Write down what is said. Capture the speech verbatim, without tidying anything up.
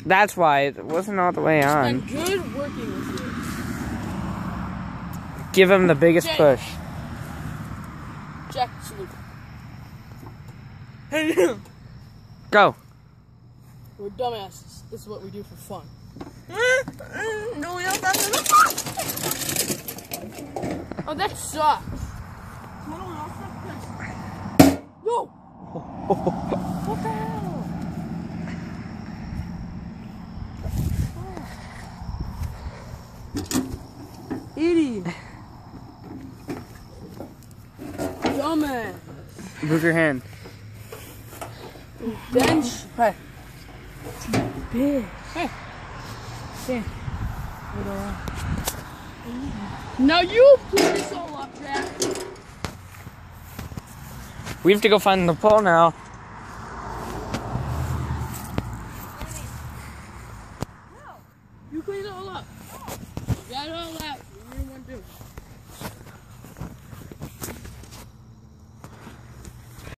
That's why it wasn't all the way It's on. been good working with you. Give him the biggest Jay. push. Jack, salute. Go. We're dumbasses. This is what we do for fun. No, we don't have to. Oh, that sucks. No! What the hell? Idiot. Dumbass. Move your hand. Bench. Hey. Big. Hey. Hey. Now you pull this all up, Jack. We have to go find the pole now. You clean it all up. You got it all up.